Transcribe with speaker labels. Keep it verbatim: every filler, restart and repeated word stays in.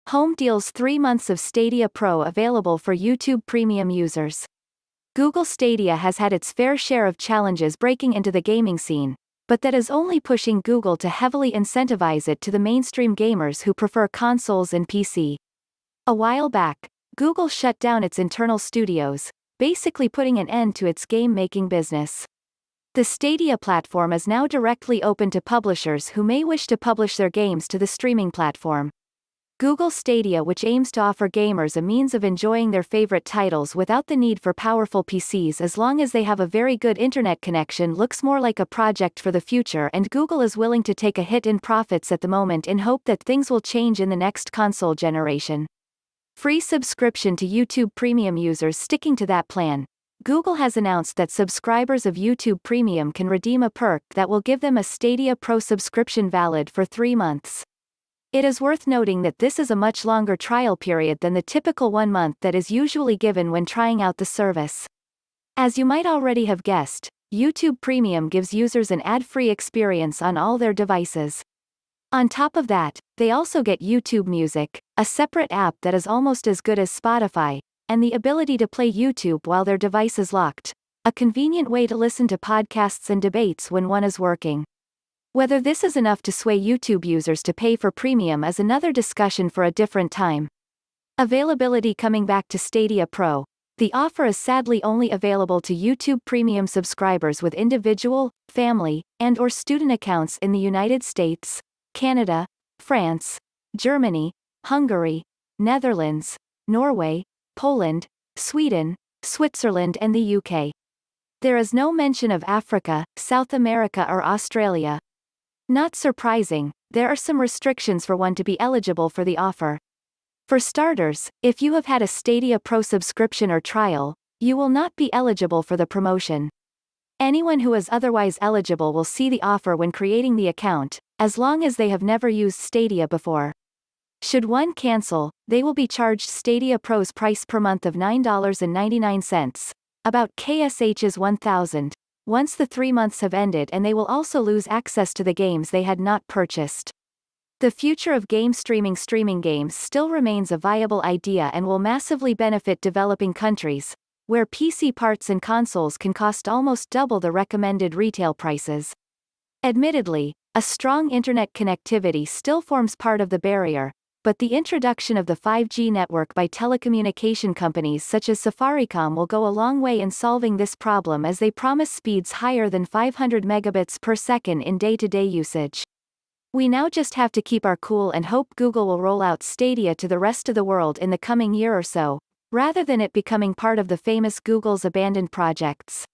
Speaker 1: Home deals three months of Stadia Pro available for YouTube Premium users. Google Stadia has had its fair share of challenges breaking into the gaming scene, but that is only pushing Google to heavily incentivize it to the mainstream gamers who prefer consoles and P C. A while back, Google shut down its internal studios, basically putting an end to its game-making business. The Stadia platform is now directly open to publishers who may wish to publish their games to the streaming platform. Google Stadia, which aims to offer gamers a means of enjoying their favorite titles without the need for powerful P Cs as long as they have a very good internet connection, looks more like a project for the future, and Google is willing to take a hit in profits at the moment in hope that things will change in the next console generation. Free subscription to YouTube Premium users. Sticking to that plan, Google has announced that subscribers of YouTube Premium can redeem a perk that will give them a Stadia Pro subscription valid for three months. It is worth noting that this is a much longer trial period than the typical one month that is usually given when trying out the service. As you might already have guessed, YouTube Premium gives users an ad-free experience on all their devices. On top of that, they also get YouTube Music, a separate app that is almost as good as Spotify, and the ability to play YouTube while their device is locked, a convenient way to listen to podcasts and debates when one is working. Whether this is enough to sway YouTube users to pay for Premium is another discussion for a different time. Availability. Coming back to Stadia Pro, the offer is sadly only available to YouTube Premium subscribers with individual, family, and/or student accounts in the United States, Canada, France, Germany, Hungary, Netherlands, Norway, Poland, Sweden, Switzerland, and the U K. There is no mention of Africa, South America, or Australia. Not surprising, there are some restrictions for one to be eligible for the offer. For starters, if you have had a Stadia Pro subscription or trial, you will not be eligible for the promotion. Anyone who is otherwise eligible will see the offer when creating the account, as long as they have never used Stadia before. Should one cancel, they will be charged Stadia Pro's price per month of nine dollars and ninety-nine cents, about K S H's one thousand, once the three months have ended, and they will also lose access to the games they had not purchased. The future of game streaming streaming games still remains a viable idea and will massively benefit developing countries, where P C parts and consoles can cost almost double the recommended retail prices. Admittedly, a strong internet connectivity still forms part of the barrier, but the introduction of the five G network by telecommunication companies such as Safaricom will go a long way in solving this problem, as they promise speeds higher than five hundred megabits per second in day-to-day usage. We now just have to keep our cool and hope Google will roll out Stadia to the rest of the world in the coming year or so, rather than it becoming part of the famous Google's abandoned projects.